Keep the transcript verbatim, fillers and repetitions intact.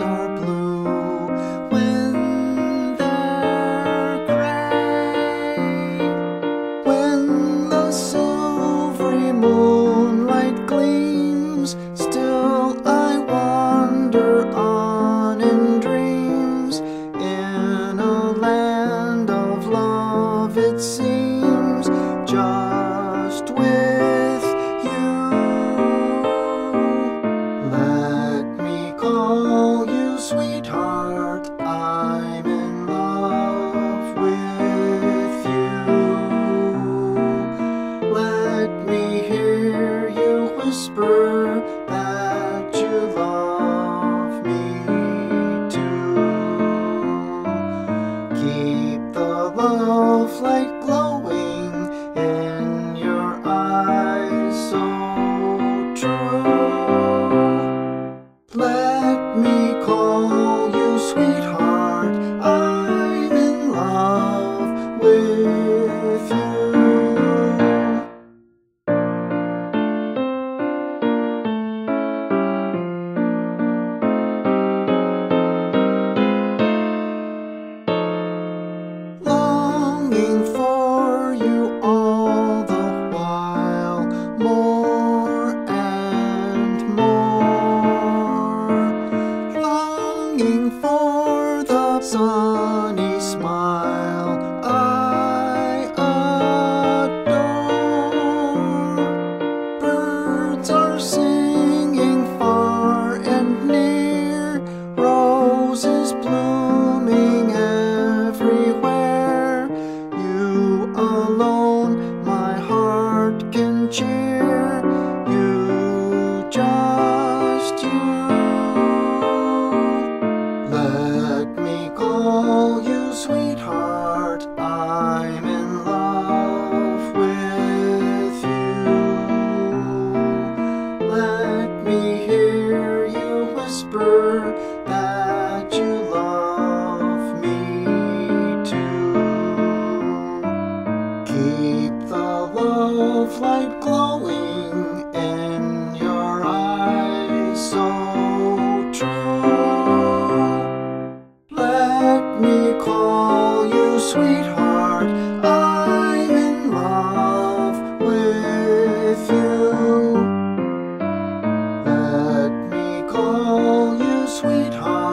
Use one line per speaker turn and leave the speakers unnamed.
are blue when they're gray. When the silvery moonlight gleams, still I wander on in dreams. In a land of love, it seems, just with you. Let me call you sweetheart, I'm in love with you. Let me hear you whisper that you love me too. Keep the love light glowing in your eyes so true. Let me call you sweetheart, I'm in love with you. Longing for you all the while, more and more. Longing for the sunny smile I adore. Birds are singing far and near, roses blooming everywhere. You alone my heart can cheer, you, just you. Let me call you sweetheart, I'm in love with you. Let me hear you whisper that you love me too. Keep the love light glowing in your eyes so true. Let me call you sweetheart, I'm in love with you. Let me call you sweetheart.